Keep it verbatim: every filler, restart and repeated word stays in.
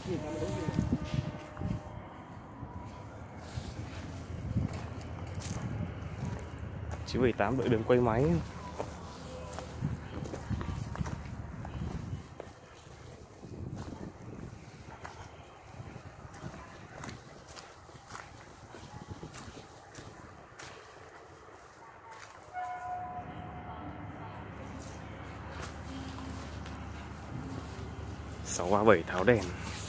chín bảy tám đợi đường quay máy. Sáu ba bảy tháo đèn.